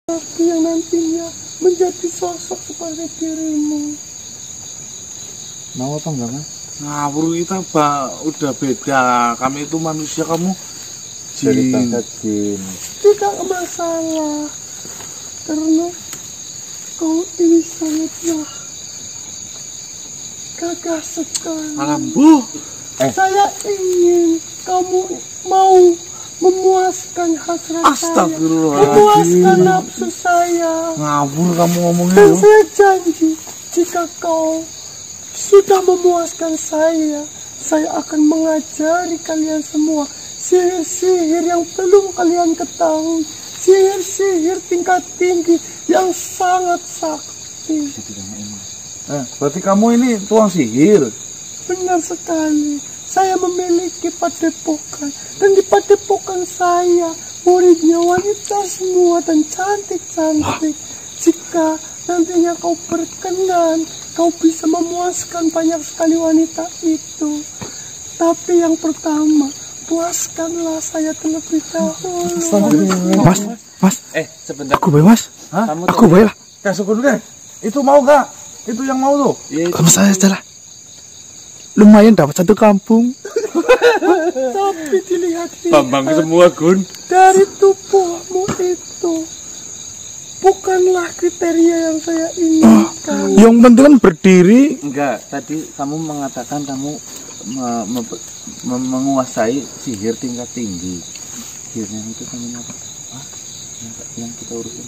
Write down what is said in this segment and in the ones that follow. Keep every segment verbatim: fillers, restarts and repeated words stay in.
laki yang nantinya menjadi sosok seperti dirimu. Mau apa enggak, Mas? Ngawur kita bah, udah beda. Kami itu manusia, kamu Dari jin. bangsa jin. Tidak masalah, karena kau ini sangatlah gagah sekali. Alambuh. Eh. Saya ingin kamu mau memuaskan hasrat saya, Astagfirullahaladzim. memuaskan nafsu saya. Ngawur kamu ngomongnya. Dan Yo. saya janji, jika kau sudah memuaskan saya, saya akan mengajari kalian semua sihir-sihir yang belum kalian ketahui, sihir-sihir tingkat tinggi yang sangat sakti. Eh, berarti kamu ini tukang sihir. Benar sekali, saya memiliki padepokan, dan di padepokan saya muridnya wanita semua dan cantik-cantik. Jika nantinya kau berkenan, kau bisa memuaskan banyak sekali wanita itu. Tapi yang pertama, puaskanlah saya terlebih dahulu. Mas, Mas, Eh, sebentar. aku baik, Mas. Hah? Kamu Aku baik lah. Tes dulu deh. Itu mau gak? Itu yang mau tuh. Ya, itu. Kamu saya salah. Lumayan dapat satu kampung. Tapi dilihat-lihat Bambang semua, Gun. dari tubuhmu itu, bukanlah kriteria yang saya inginkan. Yang penting kan berdiri. Enggak, tadi kamu mengatakan kamu me- me- me- menguasai sihir tingkat tinggi. Sihirnya itu namanya apa? Hah? Yang, yang kita urusin.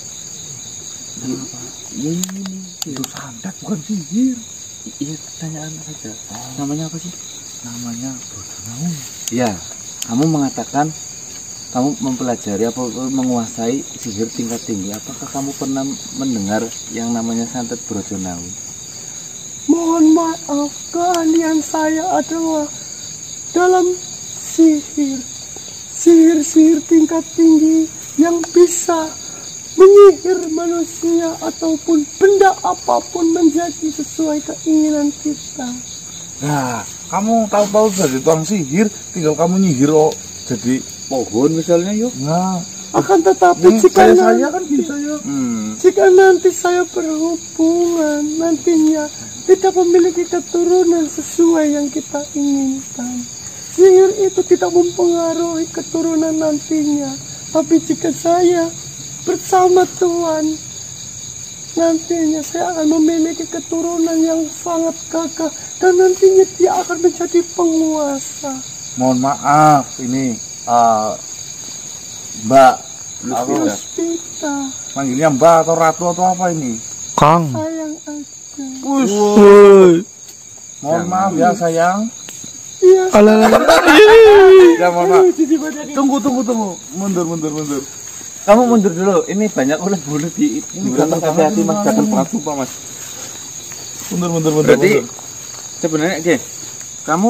Ini apa? Ya, ini, ini. Itu santet bukan sihir. Iya, pertanyaan saja. Namanya apa sih? Namanya Brodonaun. Ya, kamu mengatakan kamu mempelajari apa menguasai sihir tingkat tinggi. Apakah kamu pernah mendengar yang namanya santet Brodonaun? Mohon maaf, keahlian saya adalah dalam sihir, sihir-sihir tingkat tinggi yang bisa menyihir manusia ataupun benda apapun menjadi sesuai keinginan kita. Nah, kamu tahu-tahu jadi tukang sihir, tinggal kamu nyihir oh, jadi Pohon misalnya, yuk. nah. Akan tetapi Hmm, jika kayak nanti, saya kan bisa ya. Hmm. jika nanti saya berhubungan, nantinya tidak memiliki keturunan sesuai yang kita inginkan, sihir itu tidak mempengaruhi keturunan nantinya. Tapi jika saya bersama Tuhan, nantinya saya akan memiliki keturunan yang sangat gagah, dan nantinya dia akan menjadi penguasa. Mohon maaf, ini uh, Mbak, aku Puspita, manggilnya Mbak atau Ratu atau apa ini? Kang. sayang aja. Woi. Mohon maaf ya sayang. Iya. Alah. Ya mohon maaf. Tunggu tunggu tunggu, mundur mundur mundur. Kamu mundur dulu. Ini banyak ulat bulu di ini. gatal Gatal hati-hati Mas, banget. gatal banget sumpah Mas. Mundur mundur mundur. Berarti mundur. sebenarnya oke. Kamu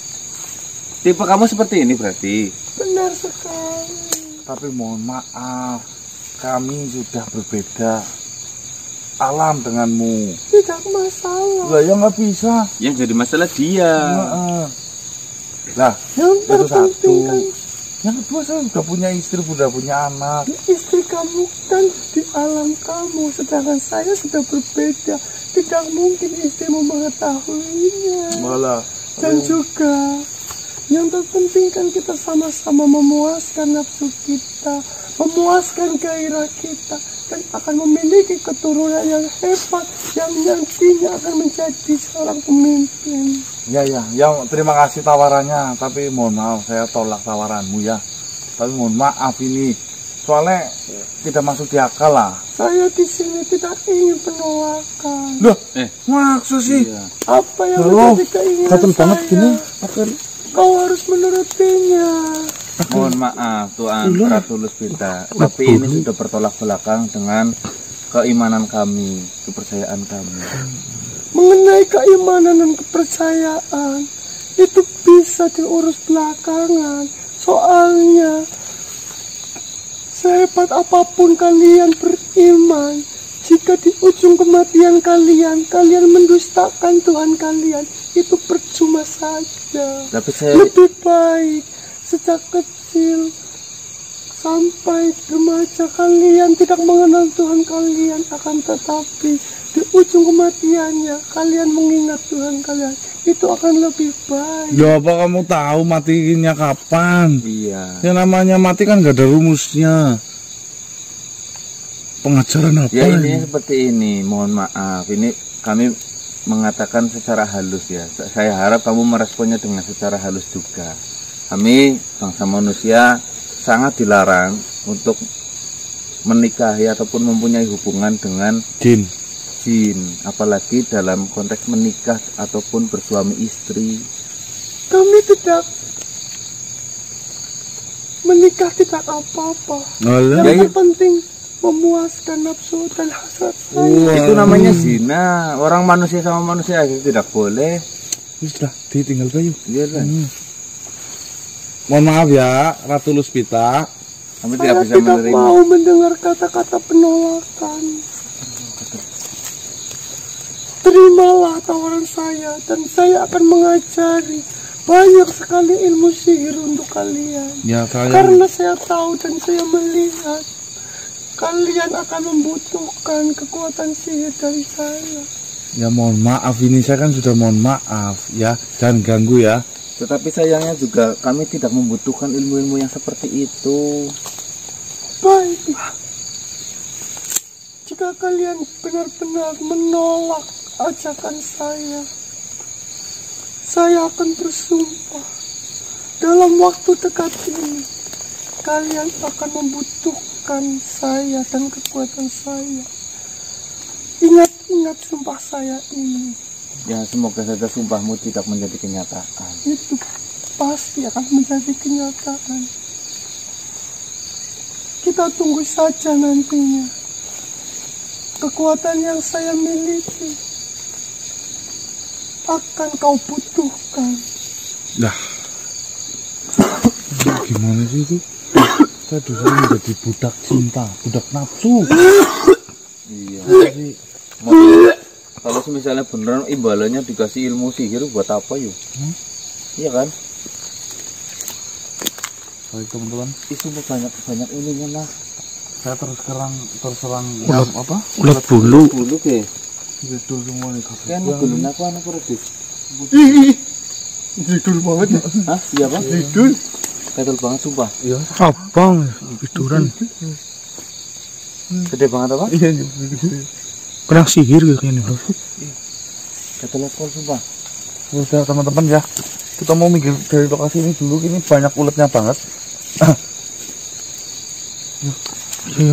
tipe kamu seperti ini berarti. Benar sekali. Tapi mohon maaf, kami sudah berbeda alam denganmu. Tidak masalah. Lah ya nggak bisa. Yang jadi masalah dia. Heeh. Lah, Yang itu satu. terpenting kan Yang kedua saya sudah punya istri, sudah punya anak. istri kamu kan di alam kamu, sedangkan saya sudah berbeda. Tidak mungkin istrimu mengetahuinya. Malah. Dan juga yang terpenting kan kita sama-sama memuaskan nafsu kita, memuaskan gairah kita, dan akan memiliki keturunan yang hebat yang nantinya akan menjadi seorang pemimpin. Ya ya, ya terima kasih tawarannya, tapi mohon maaf saya tolak tawaranmu ya. Tapi mohon maaf ini, soalnya tidak masuk di akal lah. Saya di sini tidak ingin penolakan. Loh, Eh, maksud sih? iya. Apa yang Halo, menjadi keinginan gatel saya, banget gini. kau harus menurutinya. Mohon maaf Tuan Ratu Puspita, tapi ini sudah bertolak belakang dengan keimanan kami, kepercayaan kami. Mengenai keimanan dan kepercayaan, itu bisa diurus belakangan. Soalnya sehebat apapun kalian beriman, jika di ujung kematian kalian, kalian mendustakan Tuhan kalian, itu percuma saja. Tapi saya Lebih baik sejak kecil Sampai remaja kalian tidak mengenal Tuhan kalian, akan tetapi di ujung kematiannya kalian mengingat Tuhan kalian, itu akan lebih baik. Ya apa kamu tahu matinya kapan? Iya. Yang namanya mati kan gak ada rumusnya. Pengajaran apa Ya ini? intinya seperti ini. Mohon maaf, ini kami mengatakan secara halus ya. Saya harap kamu meresponnya dengan secara halus juga. Kami bangsa manusia sangat dilarang untuk menikahi ataupun mempunyai hubungan dengan Jin. jin, apalagi dalam konteks menikah ataupun bersuami istri. Kami tidak menikah, tidak apa-apa. Alah. Yang Ya, terpenting memuaskan nafsu dan hasrat saya. Wah. Itu namanya zina. Orang manusia sama manusia aja tidak boleh. Sudah, ditinggal bayu. Iya kan? Hmm. Mohon maaf ya, Ratu Luspita. Kami Saya tidak bisa tidak menerima. mau mendengar kata-kata penolakan. Terimalah tawaran saya dan saya akan mengajari banyak sekali ilmu sihir untuk kalian. Ya saya. Karena saya tahu dan saya melihat kalian akan membutuhkan kekuatan sihir dari saya. Ya mohon maaf, ini saya kan sudah mohon maaf ya, jangan ganggu ya. Tetapi sayangnya juga kami tidak membutuhkan ilmu-ilmu yang seperti itu. Baiklah, jika kalian benar-benar menolak ajakan saya, saya akan bersumpah dalam waktu dekat ini kalian akan membutuhkan saya dan kekuatan saya. Ingat-ingat sumpah saya ini, Ya semoga saja sumpahmu tidak menjadi kenyataan. itu pasti akan menjadi kenyataan. Kita tunggu saja nantinya. Kekuatan yang saya miliki akan kau butuhkan. Nah, gimana sih itu? Saya dulu menjadi budak cinta, budak nafsu. Iya. Jadi, Kalau misalnya beneran imbalannya dikasih ilmu sihir buat apa yuk? Hmm? Iya kan? baik teman-teman, Itu banyak banyak ininya lah. saya terus serang terserang Ulat. jam apa? Ulat bulu. Bulu ke? Judul semua nih. Kan bulu aku anak kredit. Ih, judul banget ya. Hah? Iya bang? Judul. Ketul banget sumpah. Iya. Abang tiduran. Gede banget apa? Iya, Kena sihir gitu ini bro. Ketul ekor sumpah. Sudah teman-teman ya, kita mau minggir dari lokasi ini dulu. Ini banyak uletnya banget. Iya.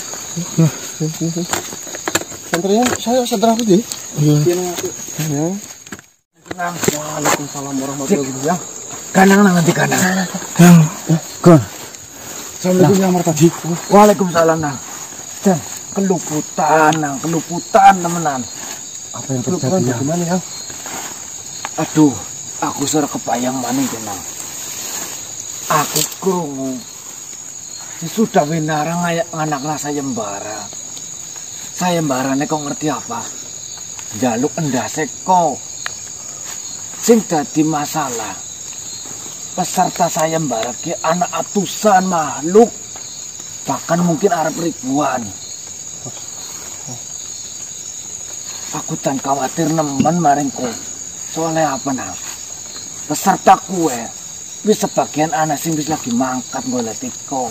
Santrinya saya sadar aku deh. Iya. Ya. Waalaikumsalam warahmatullahi wabarakatuh. Kanang nanti kanang. Yang Gon. Assalamualaikum yang tadi. Waalaikumsalam nang. Dan keluputan nang, keluputan temenan. Apa yang terjadi ya? Gimana ya? Aduh, aku sudah kebayang maning tenang. Aku krungu. Sudah winarang anaklah sayembara. Sayembara kok ngerti apa? Jaluk endase kok. Sing dadi masalah. Peserta sayembara ki anak atusan makhluk. Bahkan mungkin arep ribuan. Aku tan khawatir nemen maring kowe. Soalnya apa nang? Peserta kue, wis sebagian anak sing wis lagi mangkat golek tiko.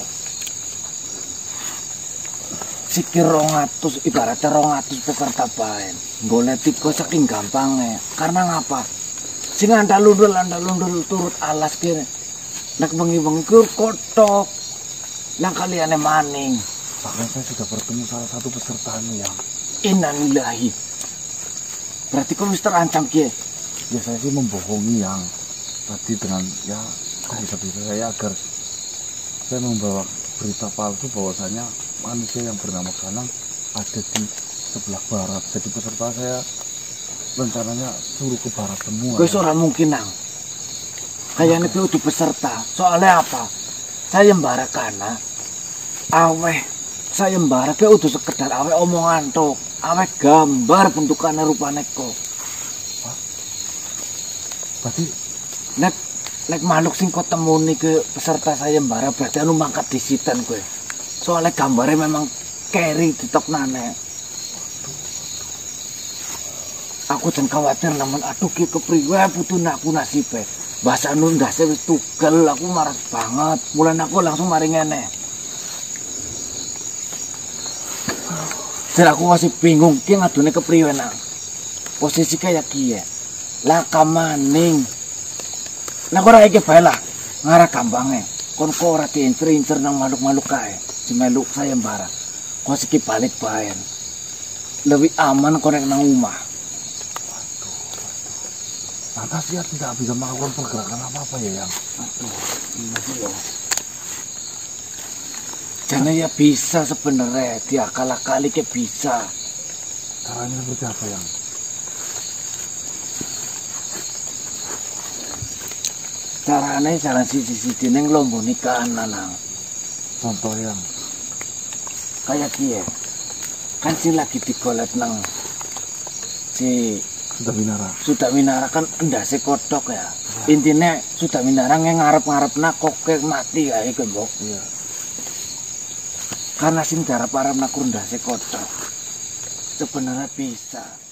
Sikir rongatus ibaratnya rongatus peserta bae. Golek tiko saking gampangnya. Karena ngapa? Sing andalundul andalundul turut alas kene. Nek bengi-bengi kur kotok. Lang kaliyane maning. Bahkan saya sudah bertemu salah satu pesertanya yang Innalillahi. Berarti kau wis terancam ki. ya saya sih membohongi yang tadi dengan ya bisa-bisa saya agar saya membawa berita palsu bahwasanya manusia yang bernama Kanang ada di sebelah barat. Jadi peserta saya rencananya suruh ke barat semua. Kowe ora mungkin nang. Kayane kowe udah peserta. Soalnya apa? Sayembara kana aweh sayembara kowe udah sekedar aweh omongan tok. Aweh gambar bentukannya rupane kok. Berarti Nek Lek makhluk sing kau temuni ke peserta sayembara berarti anu mangkat disiten gue. Soalnya gambarnya memang keri ditok nane. Aku jangan khawatir namun aduh ki kepriwe putu aku nasibe. Bahasa anu ndase wis tugel aku marah banget. Mulai aku langsung mari ngene. Jadi aku masih bingung ki ngadune kepriwe nang. Posisi kayak kiye. Lah kamaning. Nah kok ora iki bae lah. Ngarah gampange. Kon kok ora diincer-incer nang makhluk-makhluk kae. Semeluk sayembara. Kok siki balik bae. Lebih aman korek nang omah. Lantas dia tidak bisa melakukan pergerakan apa-apa ya yang. Aduh, iya sih ya. Jangan ya bisa sebenarnya. Dia akal-akali ke bisa. Caranya seperti apa yang? Caranya jalan sisi-sisi neng lombo nikahan nanang. Contoh yang Kayak dia. Kan si lagi digolet nang si sudah binara. Sudah Minara kan endase kodok ya. Ya. Intinya Sudah Minara ngarep-ngarep nak kokek mati ya iki mbok. Iya. Karena sing darap arep nak endase kodok. Sebenarnya bisa.